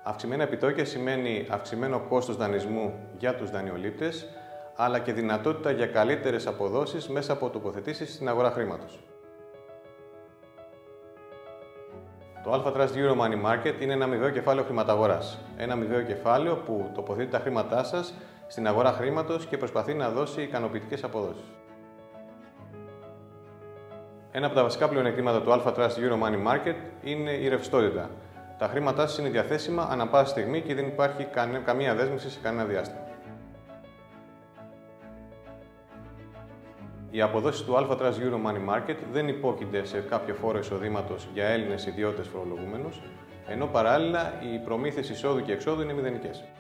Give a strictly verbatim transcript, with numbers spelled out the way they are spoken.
Αυξημένα επιτόκια σημαίνει αυξημένο κόστος δανεισμού για τους δανειολήπτες, αλλά και δυνατότητα για καλύτερες αποδόσεις μέσα από τοποθετήσεις στην αγορά χρήματος. Το Alpha Trust Euro Money Market είναι ένα αμοιβαίο κεφάλαιο χρηματαγοράς. Ένα αμοιβαίο κεφάλαιο που τοποθετεί τα χρήματά σας στην αγορά χρήματος και προσπαθεί να δώσει ικανοποιητικές αποδόσεις. Ένα από τα βασικά πλεονεκτήματα του Alpha Trust Euro Money Market είναι η ρευστότητα. Τα χρήματά σας είναι διαθέσιμα ανά πάσα στιγμή και δεν υπάρχει καμία δέσμευση σε κανένα διάστημα. Οι αποδόσεις του Alpha Trust Euro Money Market δεν υπόκεινται σε κάποιο φόρο εισοδήματος για Έλληνες ιδιώτες φορολογούμενους, ενώ παράλληλα οι προμήθειες εισόδου και εξόδου είναι μηδενικές.